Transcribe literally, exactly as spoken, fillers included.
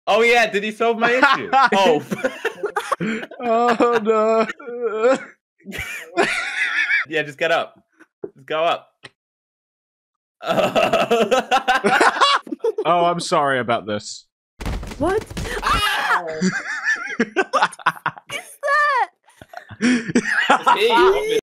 Oh yeah, did he solve my issue? Oh. Oh no. Yeah, just get up. Just go up. Oh, I'm sorry about this. What? Ah! What is that? It's me,